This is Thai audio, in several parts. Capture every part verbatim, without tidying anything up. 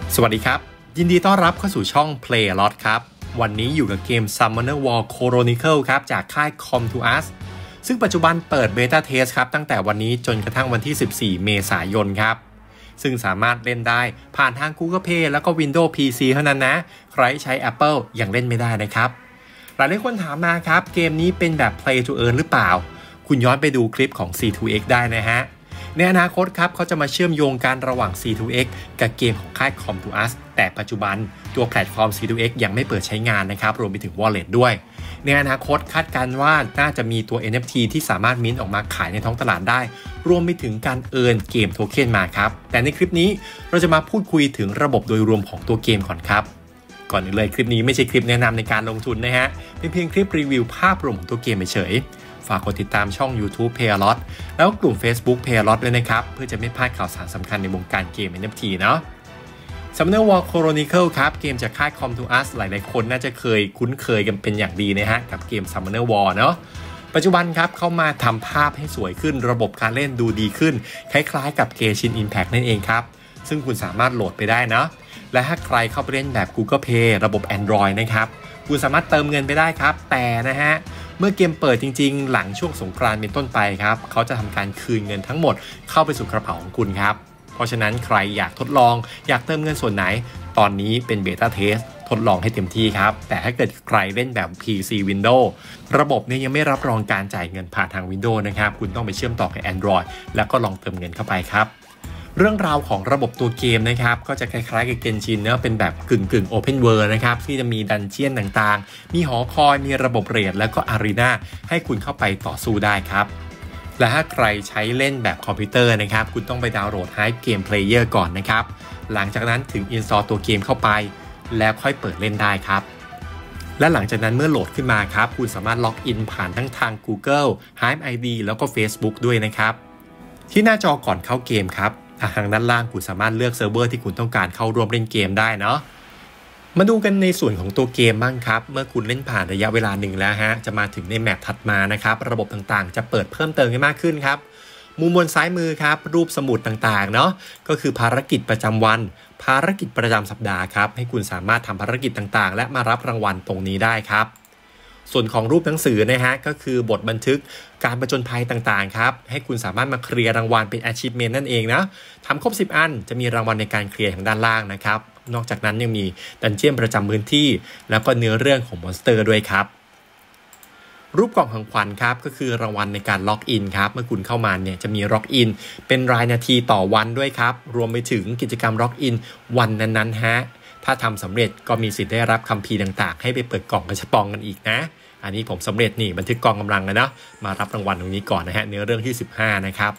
สวัสดีครับยินดีต้อนรับเข้าสู่ช่อง Play a Lot ครับวันนี้อยู่กับเกม Summoner War Chronicle ครับจากค่าย Come to Us ซึ่งปัจจุบันเปิด Beta Test ครับตั้งแต่วันนี้จนกระทั่งวันที่สิบสี่เมษายนครับซึ่งสามารถเล่นได้ผ่านทาง Google Play แล้วก็ Windows พี ซี เท่านั้นนะใครใช้ Apple ยังเล่นไม่ได้นะครับหลายหลายคนถามมาครับเกมนี้เป็นแบบ Play to Earn หรือเปล่าคุณย้อนไปดูคลิปของ ซี ทู เอ็กซ์ ได้นะฮะในอนาคตครับเขาจะมาเชื่อมโยงกันระหว่าง ซี ทู เอ็กซ์ กับเกมของค่าย Come to Us แต่ปัจจุบันตัวแพลตฟอร์ม ซี ทู เอ็กซ์ ยังไม่เปิดใช้งานนะครับรวมไปถึง Wallet ด้วยในอนาคตคาดการณ์ว่าน่าจะมีตัว เอ็น เอฟ ที ที่สามารถมิ้นท์ออกมาขายในท้องตลาดได้รวมไปถึงการเอิร์นเกมโทเค็นมาครับแต่ในคลิปนี้เราจะมาพูดคุยถึงระบบโดยรวมของตัวเกมก่อนครับก่อนอื่นเลยคลิปนี้ไม่ใช่คลิปแนะนำในการลงทุนนะฮะเป็นเพียงคลิปรีวิวภาพรวมของตัวเกมเฉยฝากกดติดตามช่อง YouTube Play a Lot แล้วก็กลุ่ม Facebook Play a Lot ด้วยนะครับเพื่อจะไม่พลาดข่าวสารสำคัญในวงการเกม เอ็น เอฟ ที เนาะ Summoner War Chronicle ครับเกมจากค่าย Come to Us หลายๆคนน่าจะเคยคุ้นเคยกันเป็นอย่างดีนะฮะกับเกม Summoner War เนาะปัจจุบันครับเข้ามาทำภาพให้สวยขึ้นระบบการเล่นดูดีขึ้นคล้ายๆกับ Genshin Impact นั่นเองครับซึ่งคุณสามารถโหลดไปได้นะและถ้าใครเข้าไปเล่นแบบ Google Play ระบบ Android นะครับคุณสามารถเติมเงินไปได้ครับแต่นะฮะเมื่อเกมเปิดจริงๆหลังช่วงสงกรานต์เป็นต้นไปครับเขาจะทำการคืนเงินทั้งหมดเข้าไปสู่กระเป๋าของคุณครับเพราะฉะนั้นใครอยากทดลองอยากเติมเงินส่วนไหนตอนนี้เป็นเบต้าเทสทดลองให้เต็มที่ครับแต่ถ้าเกิดใครเล่นแบบ พี ซี Windows ระบบเนี่ยยังไม่รับรองการจ่ายเงินผ่านทาง Windows นะครับคุณต้องไปเชื่อมต่อกับ Android แล้วก็ลองเติมเงินเข้าไปครับเรื่องราวของระบบตัวเกมนะครับก็จะคล้ายๆกับเกนชินเนะเป็นแบบกึ่งกึ่ง Open World นะครับที่จะมีดันเจียนต่างๆมีหอคอยมีระบบเรทแล้วก็อารีนาให้คุณเข้าไปต่อสู้ได้ครับและถ้าใครใช้เล่นแบบคอมพิวเตอร์นะครับคุณต้องไปดาวน์โหลด Hype Game Player ก่อนนะครับหลังจากนั้นถึง install ตัวเกมเข้าไปแล้วค่อยเปิดเล่นได้ครับและหลังจากนั้นเมื่อโหลดขึ้นมาครับคุณสามารถล็อกอินผ่านทั้งทาง Google Hype ไอ ดี แล้วก็ Facebook ด้วยนะครับที่หน้าจอก่อนเข้าเกมครับทางด้านล่างคุณสามารถเลือกเซิร์ฟเวอร์ที่คุณต้องการเข้าร่วมเล่นเกมได้เนาะมาดูกันในส่วนของตัวเกมบ้างครับเมื่อคุณเล่นผ่านระยะเวลาหนึ่งแล้วฮะจะมาถึงในแมปถัดมานะครับระบบต่างๆจะเปิดเพิ่มเติมให้มากขึ้นครับมุมบนซ้ายมือครับรูปสมุดต่างๆเนาะก็คือภารกิจประจำวันภารกิจประจำสัปดาห์ครับให้คุณสามารถทำภารกิจต่างๆและมารับรางวัลตรงนี้ได้ครับส่วนของรูปหนังสือนะฮะก็คือบทบันทึกการประจนภัยต่างๆครับให้คุณสามารถมาเคลียร์รางวัลเป็น achievement นั่นเองนะทำครบสิบอันจะมีรางวัลในการเคลียร์ทางด้านล่างนะครับนอกจากนั้นยังมีดันเจี้ยนประจำพื้นที่แล้วก็เนื้อเรื่องของมอนสเตอร์ด้วยครับรูปกล่องของขวัญครับก็คือรางวัลในการล็อกอินครับเมื่อคุณเข้ามาเนี่ยจะมีล็อกอินเป็นรายนาทีต่อวันด้วยครับรวมไปถึงกิจกรรมล็อกอินวันนั้นๆฮะถ้าทำสำเร็จก็มีสิทธิ์ได้รับคัมภีร์ต่างๆให้ไปเปิดกล่องกระชับปองกันอีกนะอันนี้ผมสำเร็จนี่บันทึกกองกำลังเลยนะมารับรางวัลตรงนี้ก่อนนะฮะเนื้อเรื่องที่สิบห้านะครับ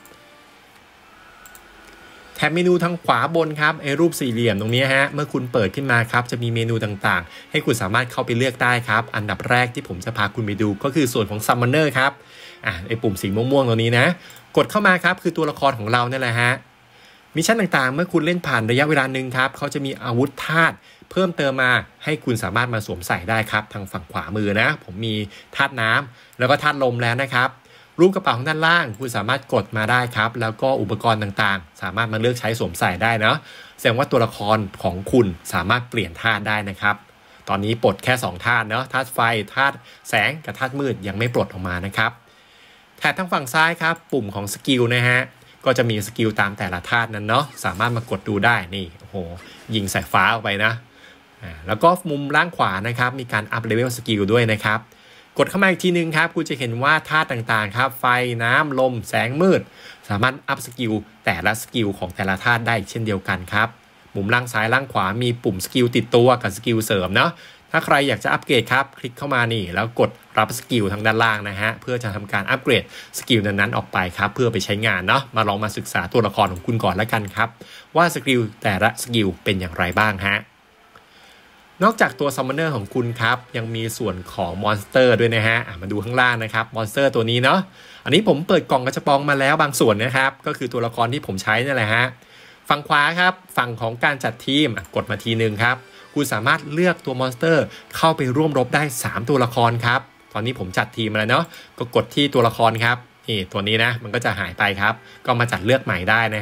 แถบเมนูทางขวาบนครับไอ้รูปสี่เหลี่ยมตรงนี้ฮะเมื่อคุณเปิดขึ้นมาครับจะมีเมนูต่างๆให้คุณสามารถเข้าไปเลือกได้ครับอันดับแรกที่ผมจะพาคุณไปดูก็คือส่วนของ Summoner ครับอ่ะไอ้ปุ่มสีม่วงๆตรงนี้นะกดเข้ามาครับคือตัวละครของเราเนี่ยแหละฮะมิชชั่นต่างๆเมื่อคุณเล่นผ่านระยะเวลาหนึ่งครับเขาจะมีอาวุธธาตุเพิ่มเติมมาให้คุณสามารถมาสวมใส่ได้ครับทางฝั่งขวามือนะผมมีธาตุน้ำแล้วก็ธาตุลมแล้วนะครับรูปกระเป๋าของด้านล่างคุณสามารถกดมาได้ครับแล้วก็อุปกรณ์ต่างๆสามารถมาเลือกใช้สวมใส่ได้นะแสดงว่าตัวละครของคุณสามารถเปลี่ยนธาตุได้นะครับตอนนี้ปลดแค่สองธาตุเนาะธาตุไฟธาตุแสงกับธาตุมืดยังไม่ปลดออกมานะครับแถบทางฝั่งซ้ายครับปุ่มของสกิลนะฮะก็จะมีสกิลตามแต่ละธาตุนั้นเนาะสามารถมากดดูได้นี่โอ้โหยิงสายฟ้าออกไปนะแล้วก็มุมล่างขวานะครับมีการอัพเลเวลสกิลด้วยนะครับกดเข้ามาอีกทีนึงครับคุณจะเห็นว่าธาตุต่างๆครับไฟน้ำลมแสงมืดสามารถอัพสกิลแต่ละสกิลของแต่ละธาตุได้เช่นเดียวกันครับมุมล่างซ้ายล่างขวามีปุ่มสกิลติดตัวกับสกิลเสริมเนาะถ้าใครอยากจะอัปเกรดครับคลิกเข้ามานี่แล้วกดรับสกิลทางด้านล่างนะฮะเพื่อจะทำการอัปเกรดสกิลนั้นๆออกไปครับเพื่อไปใช้งานเนาะมาลองมาศึกษาตัวละครของคุณก่อนแล้วกันครับว่าสกิลแต่ละสกิลเป็นอย่างไรบ้างฮะนอกจากตัว Summoner ของคุณครับยังมีส่วนของมอนสเตอร์ด้วยนะฮะมาดูข้างล่างนะครับมอนสเตอร์ตัวนี้เนาะอันนี้ผมเปิดกล่องกระชับปองมาแล้วบางส่วนนะครับก็คือตัวละครที่ผมใช้นี่แหละฮะฝั่งขวาครับฝั่งของการจัดทีมกดมาทีนึงครับคุณสามารถเลือกตัวมอนสเตอร์เข้าไปร่วมรบได้สามตัวละครครับตอนนี้ผมจัดทีมมาแล้วเนาะก็กดที่ตัวละครครับนี่ตัวนี้นะมันก็จะหายไปครับก็มาจัดเลือกใหม่ได้นะฮะ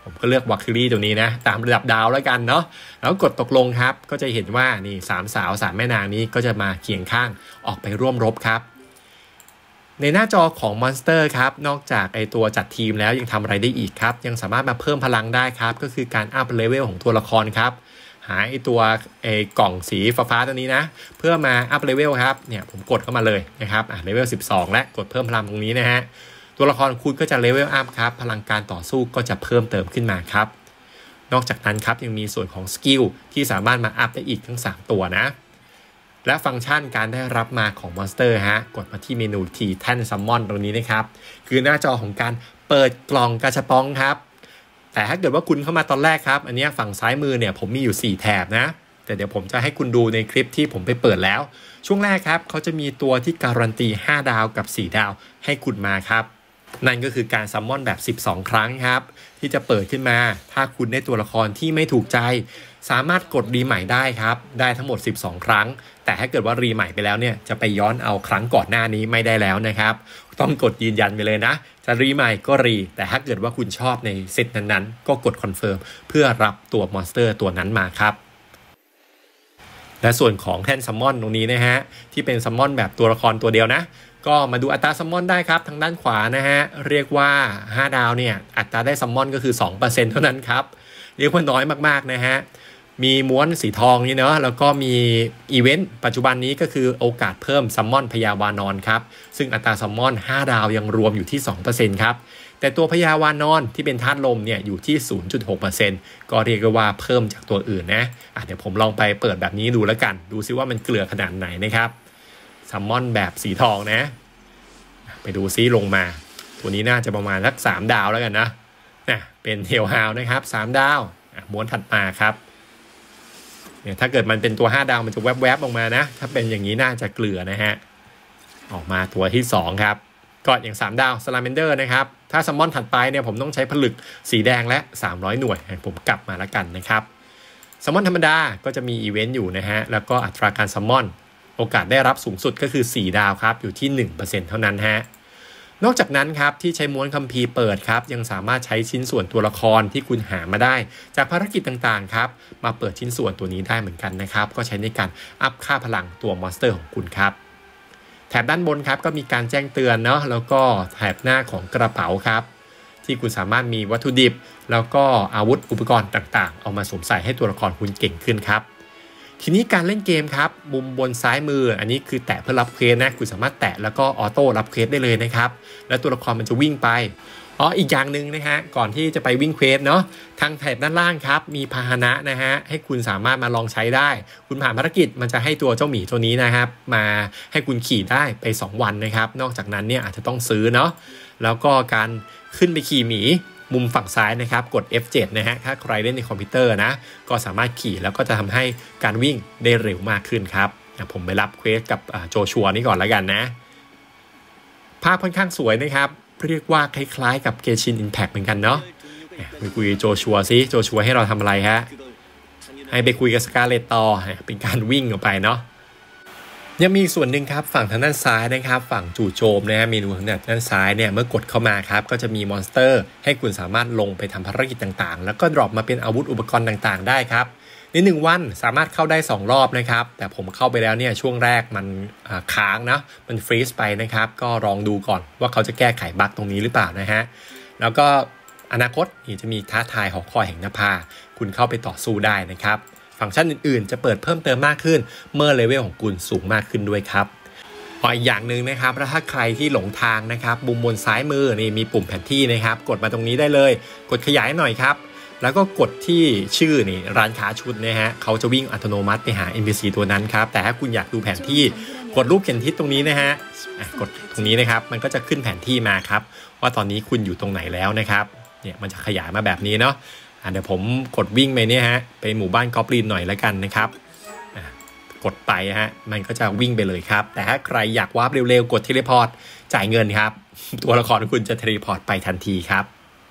ผมก็เลือกวาคิรี่ตัวนี้นะตามระดับดาวแล้วกันเนาะแล้วกดตกลงครับก็จะเห็นว่านี่สามสาวสามแม่นางนี้ก็จะมาเคียงข้างออกไปร่วมรบครับในหน้าจอของมอนสเตอร์ครับนอกจากไอตัวจัดทีมแล้วยังทำอะไรได้อีกครับยังสามารถมาเพิ่มพลังได้ครับก็คือการอัพเลเวลของตัวละครครับหาไอตัวไอกล่องสีฟ้าๆตัวนี้นะเพื่อมาอัพเลเวลครับเนี่ยผมกดเข้ามาเลยนะครับอ่ะเลเวลสิบสองและกดเพิ่มพลังตรงนี้นะฮะตัวละครคุณก็จะเลเวลอัพครับพลังการต่อสู้ก็จะเพิ่มเติมขึ้นมาครับนอกจากนั้นครับยังมีส่วนของสกิลที่สามารถมาอัพได้อีกทั้งสามตัวนะและฟังก์ชันการได้รับมาของมอนสเตอร์ฮะกดมาที่เมนูทีแท่นซัมมอนตรงนี้นะครับคือหน้าจอของการเปิดกล่องกาชาปองครับแต่ถ้าเกิดว่าคุณเข้ามาตอนแรกครับอันนี้ฝั่งซ้ายมือเนี่ยผมมีอยู่สี่แถบนะแต่เดี๋ยวผมจะให้คุณดูในคลิปที่ผมไปเปิดแล้วช่วงแรกครับเขาจะมีตัวที่การันตีห้าดาวกับสี่ดาวให้คุณมาครับนั่นก็คือการซัมมอนแบบสิบสองครั้งครับที่จะเปิดขึ้นมาถ้าคุณได้ตัวละครที่ไม่ถูกใจสามารถกดรีใหม่ได้ครับได้ทั้งหมดสิบสองครั้งแต่ถ้าเกิดว่ารีใหม่ไปแล้วเนี่ยจะไปย้อนเอาครั้งก่อนหน้านี้ไม่ได้แล้วนะครับต้องกดยืนยันไปเลยนะจะรีใหม่ก็รีแต่ถ้าเกิดว่าคุณชอบในเซตนั้นๆก็กดคอนเฟิร์มเพื่อรับตัวมอนสเตอร์ตัวนั้นมาครับและส่วนของแท่นซัมมอนตรงนี้นะฮะที่เป็นซัมมอนแบบตัวละครตัวเดียวนะก็มาดูอัตราซัมมอนได้ครับทางด้านขวานะฮะเรียกว่าห้าดาวเนี่ยอัตราได้ซัมมอนก็คือ สองเปอร์เซ็นต์ เท่านั้นครับเรียกว่าน้อยมากๆนะฮะมีม้วนสีทองนี่เนาะแล้วก็มีอีเวนต์ปัจจุบันนี้ก็คือโอกาสเพิ่มซัมมอนพญาวานอนครับซึ่งอัตราซัมมอนห้าดาวยังรวมอยู่ที่ สองเปอร์เซ็นต์ ครับแต่ตัวพญาวานอนที่เป็นธาตุลมเนี่ยอยู่ที่ ศูนย์จุดหกเปอร์เซ็นต์ ก็เรียกว่าเพิ่มจากตัวอื่นนะอ่ะเดี๋ยวผมลองไปเปิดแบบนี้ดูแล้วกันดูซิว่ามันเกลือขนาดไหนนะครับซัมมอนแบบสีทองนะไปดูซิลงมาตัวนี้น่าจะประมาณสักสามดาวแล้วกันนะนะเป็นเฮลฮาวนะครับสามดาวม้วนถัดมาครับเนี่ยถ้าเกิดมันเป็นตัวห้าดาวมันจะแวบๆออกมานะถ้าเป็นอย่างนี้น่าจะเกลือนะฮะออกมาตัวที่สองครับก็อย่างสามดาวสลาเมนเดอร์นะครับถ้าซัมมอนถัดไปเนี่ยผมต้องใช้ผลึกสีแดงและสามร้อยหน่วยผมกลับมาแล้วกันนะครับซัมมอนธรรมดาก็จะมีอีเวนต์อยู่นะฮะแล้วก็อัตราการซัมมอนโอกาสได้รับสูงสุดก็คือสี่ดาวครับอยู่ที่ หนึ่งเปอร์เซ็นต์ เท่านั้นฮะนอกจากนั้นครับที่ใช้ม้วนคัมภีร์เปิดครับยังสามารถใช้ชิ้นส่วนตัวละครที่คุณหามาได้จากภารกิจต่างๆครับมาเปิดชิ้นส่วนตัวนี้ได้เหมือนกันนะครับก็ใช้ในการอัพค่าพลังตัวมอนสเตอร์ของคุณครับแถบด้านบนครับก็มีการแจ้งเตือนเนาะแล้วก็แถบหน้าของกระเป๋าครับที่คุณสามารถมีวัตถุดิบแล้วก็อาวุธอุปกรณ์ต่างๆเอามาสวมใส่ให้ตัวละครคุณเก่งขึ้นครับทีนี้การเล่นเกมครับมุมบนซ้ายมืออันนี้คือแตะเพื่อรับเควสนะคุณสามารถแตะแล้วก็ออโต้รับเควสได้เลยนะครับแล้วตัวละครมันจะวิ่งไปอ๋ออีกอย่างหนึ่งนะฮะก่อนที่จะไปวิ่งเควสเนาะทางแถบด้านล่างครับมีพาหนะนะฮะให้คุณสามารถมาลองใช้ได้คุณผ่านภารกิจมันจะให้ตัวเจ้าหมีตัวนี้นะครับมาให้คุณขี่ได้ไปสองวันนะครับนอกจากนั้นเนี่ยอาจจะต้องซื้อเนาะแล้วก็การขึ้นไปขี่หมีมุมฝั่งซ้ายนะครับกด เอฟ เจ็ด นะฮะถ้าใครเล่นในคอมพิวเตอร์นะก็สามารถขี่แล้วก็จะทำให้การวิ่งได้เร็วมากขึ้นครับผมไปรับเควสกับโจชัวนี่ก่อนแล้วกันนะภาพค่อนข้างสวยนะครับเรียกว่าคล้ายๆกับเกชินอินแพคเหมือนกันเนาะไปคุยโจชัวซิโจชัวให้เราทำอะไรฮะให้ไปคุยกับสกาเลตต่อเป็นการวิ่งออกไปเนาะยังมีส่วนหนึ่งครับฝั่งทางด้านซ้ายนะครับฝั่งจู่โจมนะฮะเมนูทางด้านซ้ายเนี่ยเมื่อกดเข้ามาครับก็จะมีมอนสเตอร์ให้คุณสามารถลงไปทำภารกิจต่างๆแล้วก็ดรอปมาเป็นอาวุธอุปกรณ์ต่างๆได้ครับในหนึ่งวันสามารถเข้าได้สองรอบนะครับแต่ผมเข้าไปแล้วเนี่ยช่วงแรกมันค้างนะมันฟรีซไปนะครับก็ลองดูก่อนว่าเขาจะแก้ไขบั๊กตรงนี้หรือเปล่านะฮะแล้วก็อนาคตนี่จะมีท้าทายหอคอยแห่งนภาคุณเข้าไปต่อสู้ได้นะครับฟังก์ชันอื่นๆจะเปิดเพิ่มเติมมากขึ้นเมื่อเลเวลของคุณสูงมากขึ้นด้วยครับอีกอย่างหนึ่งนะครับถ้าใครที่หลงทางนะครับมุมบนซ้ายมือนี่มีปุ่มแผนที่นะครับกดมาตรงนี้ได้เลยกดขยายหน่อยครับแล้วก็กดที่ชื่อนี่ร้านค้าชุดนะฮะเขาจะวิ่งอัตโนมัติไปหา เอ็น พี ซี ตัวนั้นครับแต่ถ้าคุณอยากดูแผนที่กดรูปเข็มทิศตรงนี้นะฮะกดตรงนี้นะครับมันก็จะขึ้นแผนที่มาครับว่าตอนนี้คุณอยู่ตรงไหนแล้วนะครับเนี่ยมันจะขยายมาแบบนี้เนาะเดี๋ยวผมกดวิ่งไปเนี่ยฮะไปหมู่บ้านกอบลินหน่อยแล้วกันนะครับกดไปฮะมันก็จะวิ่งไปเลยครับแต่ถ้าใครอยากวาร์ปเร็วๆกดเทเลพอร์ตจ่ายเงินครับตัวละครของคุณจะเทเลพอร์ตไปทันทีครับ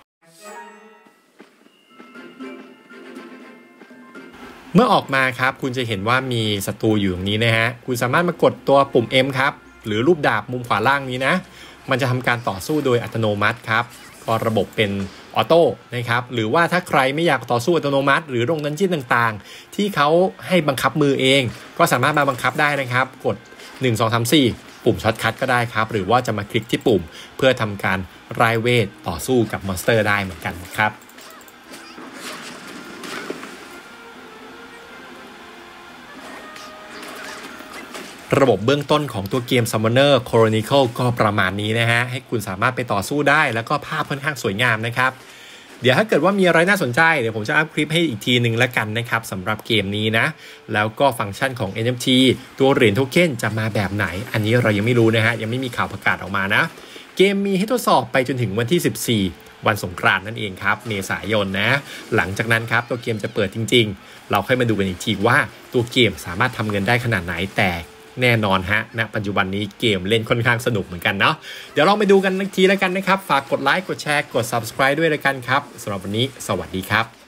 เมื่อออกมาครับคุณจะเห็นว่ามีศัตรูอยู่ตรงนี้นะฮะคุณสามารถมากดตัวปุ่ม M ครับหรือรูปดาบมุมขวาล่างนี้นะมันจะทำการต่อสู้โดยอัตโนมัติครับก็ระบบเป็นออโต้นะครับหรือว่าถ้าใครไม่อยากต่อสู้อัตโนมัติหรือลงดันเจี้ยนต่างๆที่เขาให้บังคับมือเองก็สามารถมาบังคับได้นะครับกดหนึ่ง สอง สาม สี่ปุ่มช็อตคัทก็ได้ครับหรือว่าจะมาคลิกที่ปุ่มเพื่อทำการรายเวทต่อสู้กับมอนสเตอร์ได้เหมือนกันครับระบบเบื้องต้นของตัวเกม Summoner Chronicle ก็ประมาณนี้นะฮะให้คุณสามารถไปต่อสู้ได้แล้วก็ภาพค่อนข้างสวยงามนะครับเดี๋ยวถ้าเกิดว่ามีอะไรน่าสนใจเดี๋ยวผมจะอัพคลิปให้อีกทีหนึ่งแล้วกันนะครับสำหรับเกมนี้นะแล้วก็ฟังก์ชันของ เอ็น เอฟ ที ตัวเหรียญโทเค็นจะมาแบบไหนอันนี้เรายังไม่รู้นะฮะยังไม่มีข่าวประกาศออกมานะเกมมีให้ทดสอบไปจนถึงวันที่สิบสี่วันสงกรานต์นั่นเองครับเมษายนนะหลังจากนั้นครับตัวเกมจะเปิดจริงๆเราค่อยมาดูกันอีกทีว่าตัวเกมสามารถทำเงินได้ขนาดไหนแต่แน่นอนฮะณปัจจุบันนี้เกมเล่นค่อนข้างสนุกเหมือนกันเนาะเดี๋ยวลองไปดูกันอีกทีแล้วกันนะครับฝากกดไลค์กดแชร์กด ซับสไครบ์ ด้วยแล้วกันครับสำหรับวันนี้สวัสดีครับ